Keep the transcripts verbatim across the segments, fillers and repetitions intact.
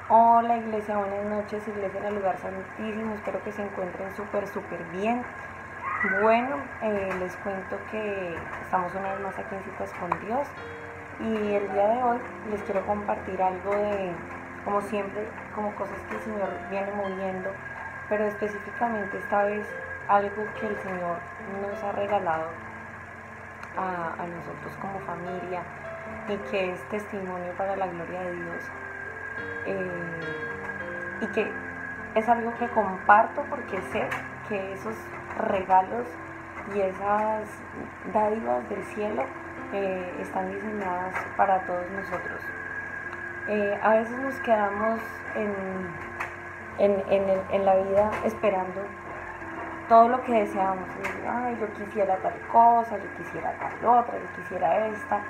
Hola iglesia, buenas noches, iglesia en el lugar santísimo, espero que se encuentren súper, súper bien. Bueno, eh, les cuento que estamos una vez más aquí en Citas con Dios y el día de hoy les quiero compartir algo de, como siempre, como cosas que el Señor viene moviendo, pero específicamente esta vez algo que el Señor nos ha regalado a, a nosotros como familia y que es testimonio para la gloria de Dios. Eh, y que es algo que comparto porque sé que esos regalos y esas dádivas del cielo eh, están diseñadas para todos nosotros. Eh, a veces nos quedamos en, en, en, en la vida esperando todo lo que deseamos. Y, ay, yo quisiera tal cosa, yo quisiera tal otra, yo quisiera esta.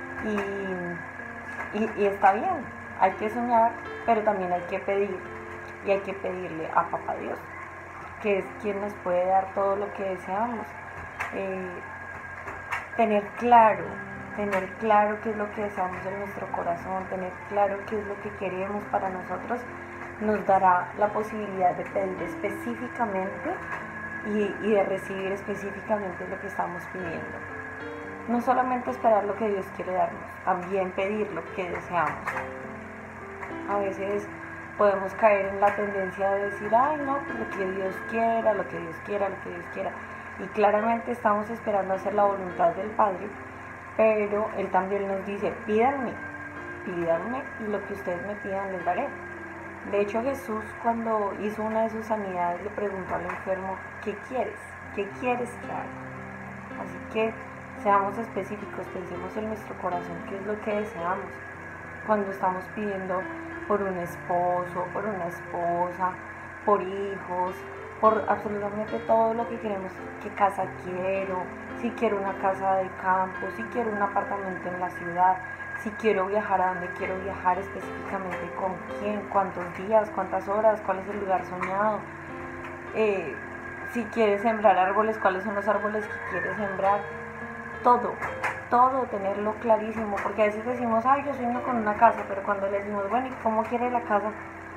Y, y, y está bien, hay que soñar, pero también hay que pedir. Y hay que pedirle a Papá Dios, que es quien nos puede dar todo lo que deseamos. Eh, tener claro, tener claro qué es lo que deseamos en nuestro corazón, tener claro qué es lo que queremos para nosotros, nos dará la posibilidad de pedir específicamente y, y de recibir específicamente lo que estamos pidiendo. No solamente esperar lo que Dios quiere darnos, también pedir lo que deseamos. A veces podemos caer en la tendencia de decir, ay no, pues lo que Dios quiera, lo que Dios quiera, lo que Dios quiera. Y claramente estamos esperando hacer la voluntad del Padre, pero Él también nos dice, pídanme, pídanme y lo que ustedes me pidan les daré. De hecho, Jesús, cuando hizo una de sus sanidades, le preguntó al enfermo, ¿qué quieres? ¿Qué quieres que haga? Así que seamos específicos, pensemos en nuestro corazón qué es lo que deseamos. Cuando estamos pidiendo por un esposo, por una esposa, por hijos, por absolutamente todo lo que queremos, qué casa quiero, si quiero una casa de campo, si quiero un apartamento en la ciudad, si quiero viajar, a dónde quiero viajar específicamente, con quién, cuántos días, cuántas horas, cuál es el lugar soñado, eh, si quieres sembrar árboles, cuáles son los árboles que quieres sembrar, todo, todo tenerlo clarísimo, porque a veces decimos, ay, yo sueño con una casa, pero cuando le decimos, bueno, ¿y cómo quiere la casa?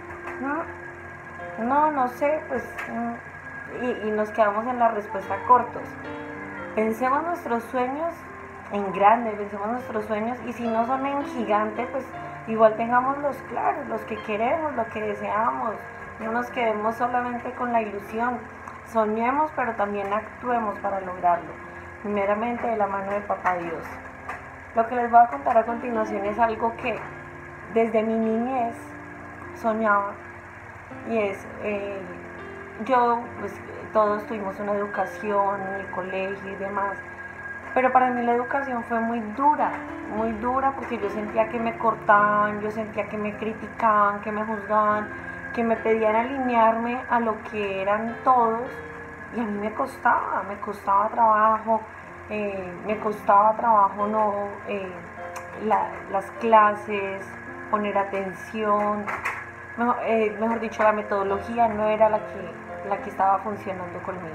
No, no, no sé, pues, y, y nos quedamos en la respuesta cortos. Pensemos nuestros sueños en grande, pensemos nuestros sueños, y si no son en gigante, pues igual tengámoslos claros, los que queremos, lo que deseamos, no nos quedemos solamente con la ilusión, soñemos, pero también actuemos para lograrlo, primeramente de la mano de Papá Dios. Lo que les voy a contar a continuación es algo que desde mi niñez soñaba, y es, eh, yo, pues todos tuvimos una educación en el colegio y demás, pero para mí la educación fue muy dura, muy dura porque yo sentía que me cortaban, yo sentía que me criticaban, que me juzgaban, que me pedían alinearme a lo que eran todos, y a mí me costaba, me costaba trabajo, eh, me costaba trabajo no, eh, la, las clases, poner atención, mejor, eh, mejor dicho, la metodología no era la que, la que estaba funcionando conmigo.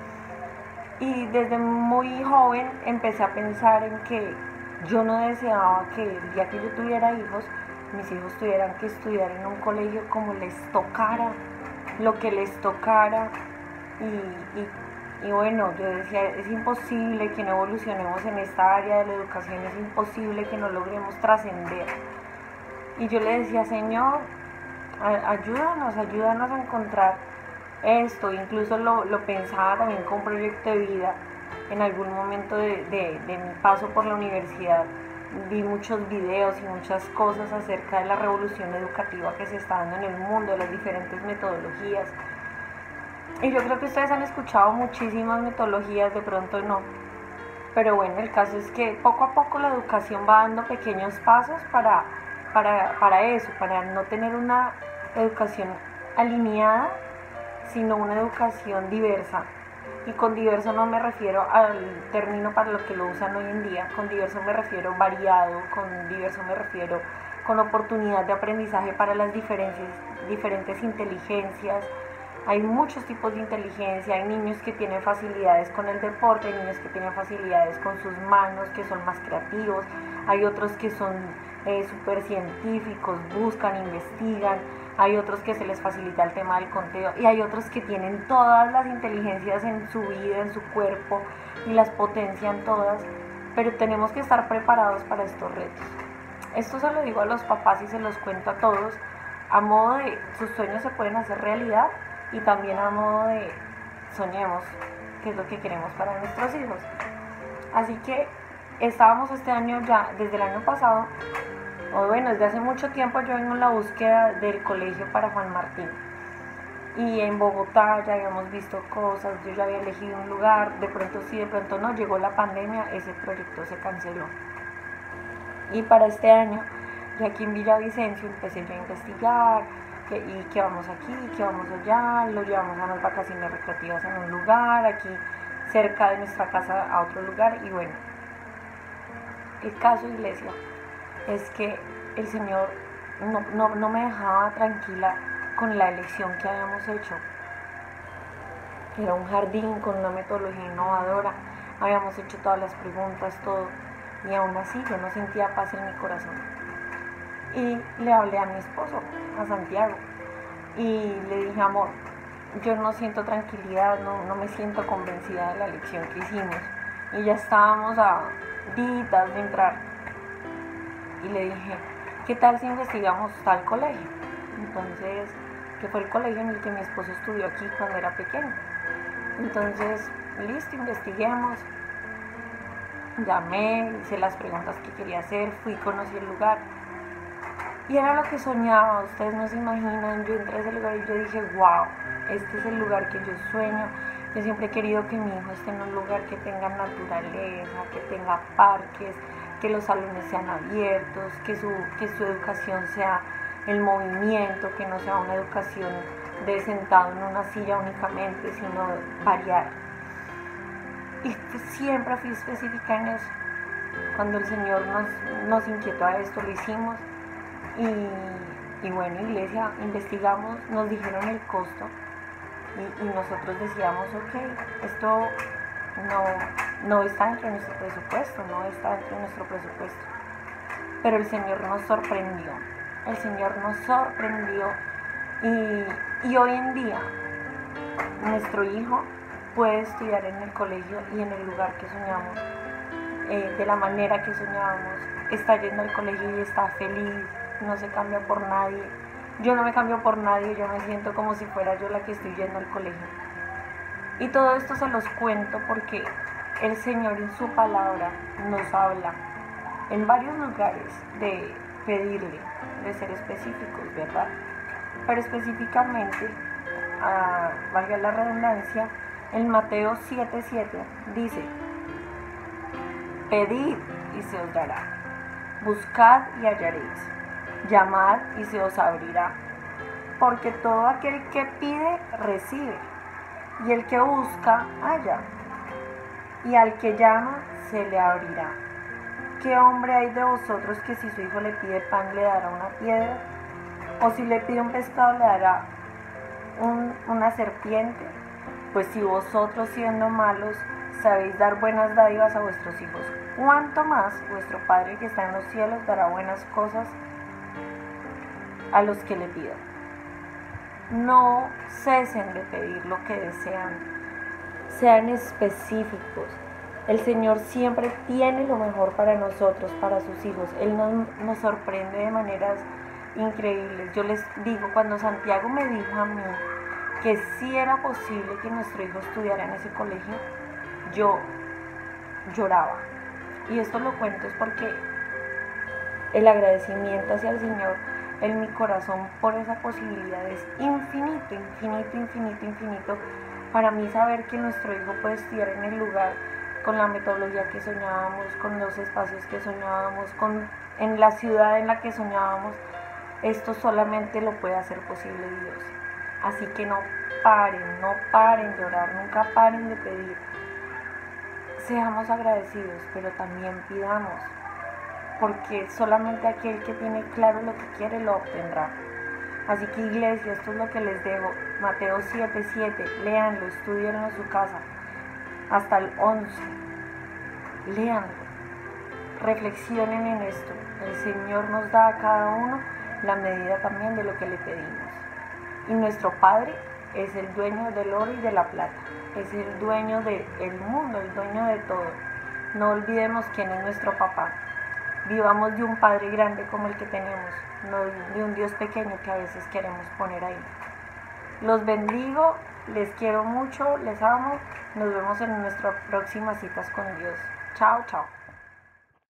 Y desde muy joven empecé a pensar en que yo no deseaba que el día que yo tuviera hijos, mis hijos tuvieran que estudiar en un colegio como les tocara, lo que les tocara. Y, y, y bueno, yo decía, es imposible que no evolucionemos en esta área de la educación, es imposible que no logremos trascender. Y yo le decía, Señor, ayúdanos, ayúdanos a encontrar esto. Incluso lo, lo pensaba también con un proyecto de vida. En algún momento de, de, de mi paso por la universidad vi muchos videos y muchas cosas acerca de la revolución educativa que se está dando en el mundo, de las diferentes metodologías. Y yo creo que ustedes han escuchado muchísimas metodologías, de pronto no. Pero bueno, el caso es que poco a poco la educación va dando pequeños pasos para, para, para eso, para no tener una educación alineada, sino una educación diversa. Y con diverso no me refiero al término para lo que lo usan hoy en día, con diverso me refiero variado, con diverso me refiero con oportunidad de aprendizaje para las diferentes, diferentes inteligencias. Hay muchos tipos de inteligencia, hay niños que tienen facilidades con el deporte, hay niños que tienen facilidades con sus manos, que son más creativos, hay otros que son eh, súper científicos, buscan, investigan, hay otros que se les facilita el tema del conteo y hay otros que tienen todas las inteligencias en su vida, en su cuerpo y las potencian todas, pero tenemos que estar preparados para estos retos. Esto se lo digo a los papás y se los cuento a todos, a modo de sus sueños se pueden hacer realidad y también a modo de soñemos, que es lo que queremos para nuestros hijos. Así que estábamos este año ya, desde el año pasado, o bueno, desde hace mucho tiempo yo vengo en la búsqueda del colegio para Juan Martín. Y en Bogotá ya habíamos visto cosas, yo ya había elegido un lugar, de pronto sí, de pronto no, llegó la pandemia, ese proyecto se canceló. Y para este año, ya aquí en Villavicencio empecé yo a investigar, que, y que vamos aquí, que vamos allá, lo llevamos a unas vacaciones recreativas en un lugar, aquí cerca de nuestra casa a otro lugar, y bueno, el caso iglesia es que el Señor no, no, no me dejaba tranquila con la elección que habíamos hecho. Era un jardín con una metodología innovadora, habíamos hecho todas las preguntas, todo, y aún así yo no sentía paz en mi corazón. Y le hablé a mi esposo, a Santiago, y le dije, amor, yo no siento tranquilidad, no, no me siento convencida de la elección que hicimos. Y ya estábamos a días de entrar. Y le dije, ¿qué tal si investigamos tal colegio? Entonces, que fue el colegio en el que mi esposo estudió aquí cuando era pequeño. Entonces, listo, investiguemos. Llamé, hice las preguntas que quería hacer, fui, conocí el lugar. Y era lo que soñaba, ustedes no se imaginan, yo entré a ese lugar y yo dije, wow, este es el lugar que yo sueño. Yo siempre he querido que mi hijo esté en un lugar que tenga naturaleza, que tenga parques, que los salones sean abiertos, que su, que su educación sea el movimiento, que no sea una educación de sentado en una silla únicamente, sino variar. Y siempre fui específica en eso. Cuando el Señor nos, nos inquietó a esto, lo hicimos. Y, y bueno, iglesia, investigamos, nos dijeron el costo y, y nosotros decíamos, ok, esto no, no está dentro de nuestro presupuesto, no está dentro de nuestro presupuesto. Pero el Señor nos sorprendió, el Señor nos sorprendió y, y hoy en día nuestro hijo puede estudiar en el colegio y en el lugar que soñamos, eh, de la manera que soñábamos, está yendo al colegio y está feliz, no se cambia por nadie. Yo no me cambio por nadie, yo me siento como si fuera yo la que estoy yendo al colegio. Y todo esto se los cuento porque el Señor en su palabra nos habla en varios lugares de pedirle, de ser específicos, ¿verdad? Pero específicamente, ah, valga la redundancia, en Mateo siete siete dice, pedid y se os dará, buscad y hallaréis, llamad y se os abrirá, porque todo aquel que pide, recibe, y el que busca, halla, y al que llama, se le abrirá. ¿Qué hombre hay de vosotros que si su hijo le pide pan, le dará una piedra? ¿O si le pide un pescado, le dará un, una serpiente? Pues si vosotros, siendo malos, sabéis dar buenas dádivas a vuestros hijos, ¿cuánto más vuestro Padre que está en los cielos dará buenas cosas a los que le pidan? No cesen de pedir lo que desean, sean específicos. El Señor siempre tiene lo mejor para nosotros, para sus hijos. Él nos, nos sorprende de maneras increíbles. Yo les digo, cuando Santiago me dijo a mí que sí era posible que nuestro hijo estudiara en ese colegio, yo lloraba. Y esto lo cuento es porque el agradecimiento hacia el Señor en mi corazón por esa posibilidad es infinito, infinito, infinito, infinito. Para mí saber que nuestro hijo puede estudiar en el lugar, con la metodología que soñábamos, con los espacios que soñábamos, con, en la ciudad en la que soñábamos, esto solamente lo puede hacer posible Dios. Así que no paren, no paren de orar, nunca paren de pedir. Seamos agradecidos, pero también pidamos, porque solamente aquel que tiene claro lo que quiere lo obtendrá. Así que iglesia, esto es lo que les dejo. Mateo siete siete, léanlo, estudienlo en su casa, hasta el once. Léanlo, reflexionen en esto. El Señor nos da a cada uno la medida también de lo que le pedimos. Y nuestro Padre es el dueño del oro y de la plata, es el dueño del mundo, el dueño de todo. No olvidemos quién es nuestro papá. Vivamos de un Padre grande como el que tenemos, no de un Dios pequeño que a veces queremos poner ahí. Los bendigo, les quiero mucho, les amo. Nos vemos en nuestras próximas citas con Dios. Chao, chao.